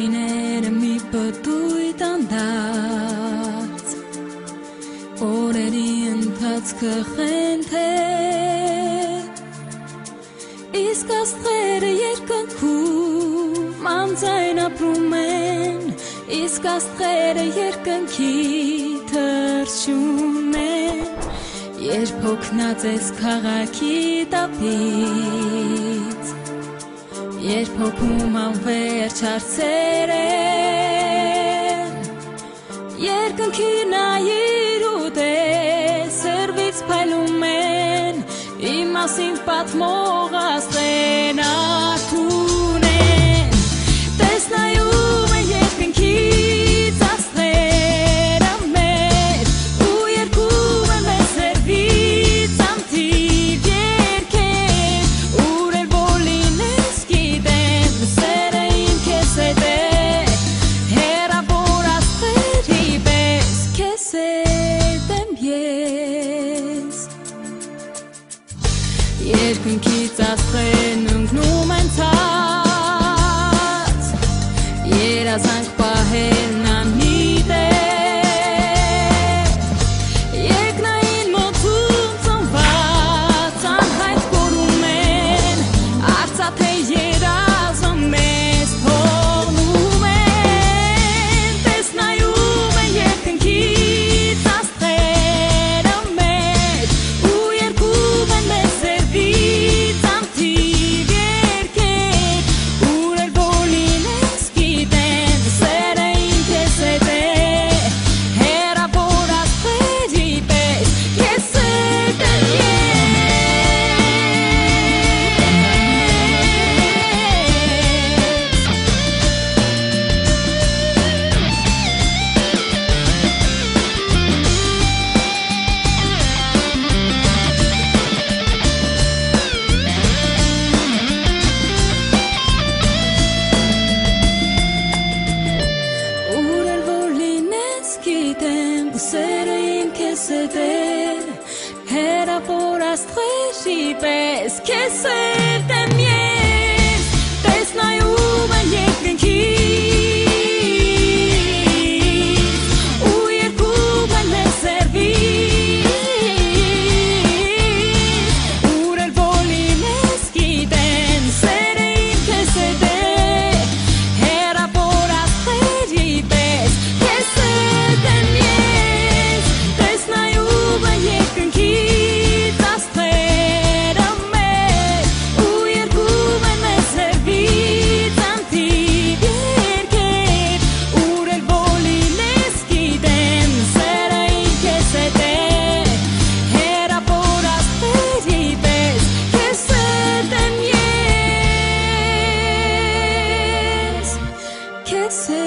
Տարիները մի պտույտ անդած օրերի ընթացքը խենթե իսկ աստղերը երկնքում անձայն ապրում են իսկ աստղերը երկնքի թռչում են երբ հոգնած ես քաղաքի տապից երբ հոգում անվերջ հարցեր են երկնքի նայիր ու տես սրվից փայլում են իմ մասին պատմող աստղերն արթուն են տեսնայում են երկնքից աստղերը մեր ու երգում են մեզ սրվից անթիվ երգեր ուր էլ որ լինես գիտեմ սերը իմ քեզ հետ է հեռավոր աստղերի պես քեզ հետ եմ ես երկնքից աստղերն ընկնում են ցած երազանք պահելն անհիտ է երկնային մոթում ծնված անհայտ կորում են արծաթե երազը մեզ թողնում են տեսնայում են երկնքից աստղերը մեր ու երգում են մեզ սրվից անթիվ երգեր ուր էլ որ լինես գիտեմ սերը իմ քեզ հետ է հեռավոր աստղերի պես քեզ հետ եմ ուր էլ որ լինես գիտեմ սերը իմ քեզ հետ է հեռավոր աստղերի պես քեզ հետ եմ ես տեսնայում են երկնքից ու երգում են մեզ սրվից ուր էլ որ լինես գիտեմ սերը իմ քեզ հետ է հեռավոր աստղերի պես քեզ հետ եմ ես տեսնայում են երկնքից աստղերը մեր ու երգում են մեզ սրվից անթիվ երգեր ուր էլ որ լինես գիտեմ սերը իմ քեզ հետ է հեռավոր աստղերի պես քեզ հետ եմ ես քեզ